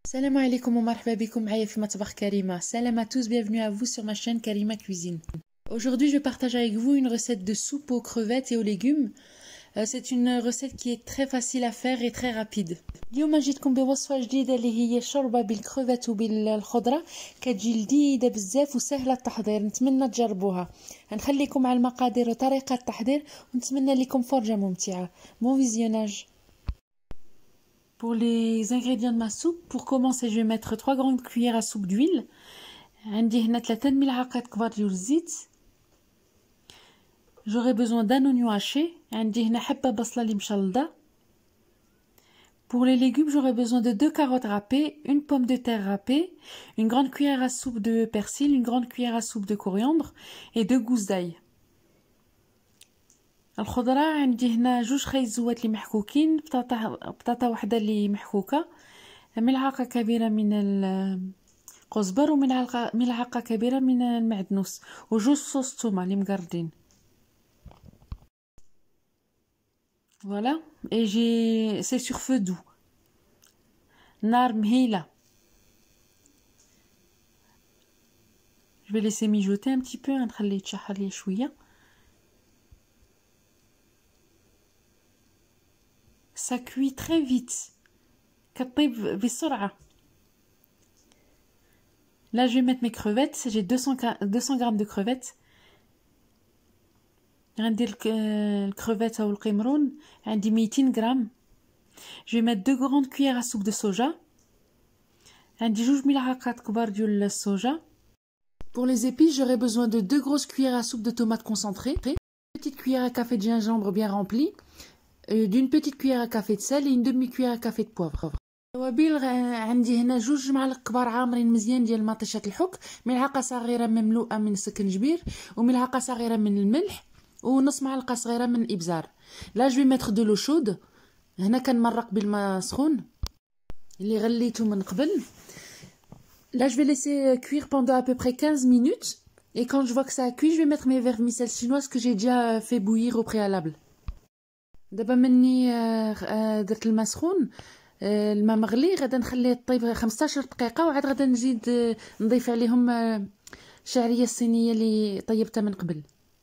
Salam alaikum wa marhaba bikoum معايا في مطبخ كريمة. Salam à tous, bienvenue à vous sur ma chaîne Karima Cuisine. Aujourd'hui, je partage avec vous une recette de soupe aux crevettes et aux légumes. C'est une recette qui est très facile à faire et très rapide. اليوم جيتكم بوصفة جديدة اللي هي شوربة بالكروفات وبالخضرة، كتجي لذيذة بزاف وسهلة التحضير. نتمنى تجربوها. نخليكم على المقادير وطريقة التحضير ونتمنى لكم فرجة ممتعة. Bon visionnage. Pour les ingrédients de ma soupe, pour commencer, je vais mettre 3 grandes cuillères à soupe d'huile. عندي هنا 3 ملعقات كبار ديال الزيت. J'aurai besoin d'un oignon haché. عندي هنا حبة بصلة اللي مشلضة. Pour les légumes, j'aurai besoin de 2 carottes râpées, une pomme de terre râpée, une grande cuillère à soupe de persil, une grande cuillère à soupe de coriandre et 2 gousses d'ail. الخضرة عندي هنا 2 خيط زوات اللي محكوكين، بطاطا وحده اللي محكوكه، ملعقه كبيره من الكزبر وملعقه كبيره من المعدنوس و2 صوص ثومه اللي مقردين. Voilà, et c'est sur feu doux. نار مهيله. Je vais laisser mijoter un petit peu, نخليه يتشحر لي شويه. Ça cuit très vite. كطيب بسرعة. Là, je vais mettre mes crevettes. J'ai 200 grammes de crevettes. عندي الكرevette أو القمرون. عندي 200 grammes. Je vais mettre 2 grandes cuillères à soupe de soja. عندي 2 ملعقات كبار ديال الصوجا. Pour les épices, j'aurai besoin de 2 grosses cuillères à soupe de tomates concentrées. Une petite cuillère à café de gingembre bien remplie. D'une petite cuillère à café de sel et une demi-cuillère à café de poivre. توابل عندي هنا 2 معالق كبار عامرين مزيان ديال مطيشه الحك، ملعقه صغيره مملوءه من السكنجبير وملعقه صغيره من الملح ونص معلقه صغيره من الابزار. لا جو ميتر دو لو شود. هنا كنمرق بالماء سخون اللي غليته من قبل. Là je vais laisser cuire pendant à peu près 15 minutes et quand je vois que ça a cuit, je vais mettre mes vermicelles chinoises que j'ai déjà fait bouillir au préalable. دابا مني درت الماء سخون، الماء مغلي، غادا نخليه يطيب 15 دقيقه وعاد غادا نزيد نضيف عليهم الشعريه الصينيه اللي طيبتها من قبل.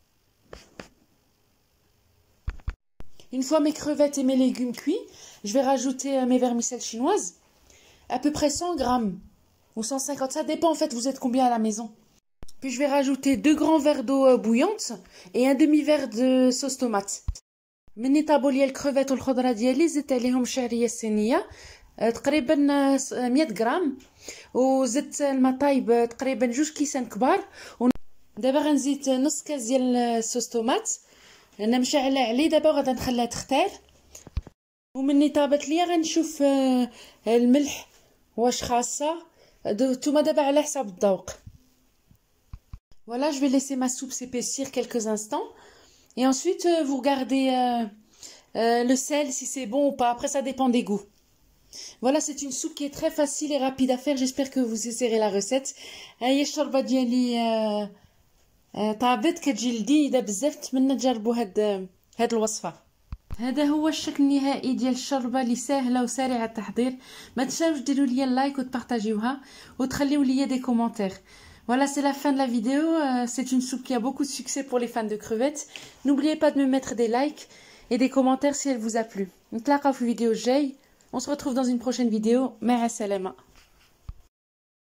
Une fois mes crevettes et mes légumes cuits, je vais rajouter mes vermicelles chinoises, à peu près 100 grammes ou 150, ça dépend en fait, vous êtes combien à la maison. Puis je vais rajouter 2 grands verres d'eau bouillante et un demi-verre de sauce tomate. مني طابوا لي الكروفيت والخضره ديالي زدت عليهم الشعريه الصينيه تقريبا 100 غرام وزدت الماء طايب تقريبا 2 كيسان كبار. دابا غنزيد نص كاس ديال الصوص طوماط، انا مشعله عليه دابا وغادا نخليها تختار. ومني طابت ليا غنشوف الملح واش خاصه، نتوما دابا على حساب الذوق. Voilà, je vais laisser ma soupe s'épaissir quelques instants. Et ensuite, vous regardez le sel, si c'est bon ou pas. Après, ça dépend des goûts. Voilà, c'est une soupe qui est très facile et rapide à faire. J'espère que vous essaierez la recette. هي الشوربه ديالي طابت كتجي لذيذه بزاف. نتمنى تجربوا هاد الوصفه. هذا هو الشكل النهائي ديال الشوربه اللي سهله وسريعه التحضير. ما تنساوش ديروا لي اللايك وتبارطاجيوها وتخليو لي des commentaires. Voilà, c'est la fin de la vidéo. C'est une soupe qui a beaucoup de succès pour les fans de crevettes. N'oubliez pas de me mettre des likes et des commentaires si elle vous a plu. On se retrouve dans une prochaine vidéo. Ma'as salama.